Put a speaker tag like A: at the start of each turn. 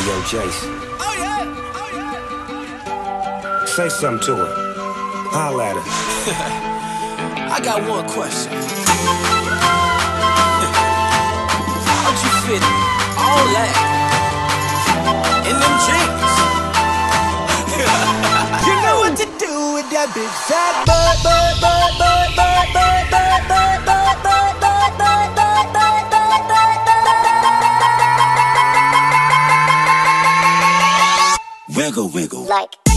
A: Yo, Jace.
B: Oh yeah, oh yeah.
A: Say something to her. Holla at her.
B: I got one question. How'd you fit all that in them jeans? You know what to do with that big fat butt, butt, butt, butt, butt, butt, butt, butt, butt, butt, butt, butt, butt, butt, butt, butt. Wiggle, wiggle.
C: Like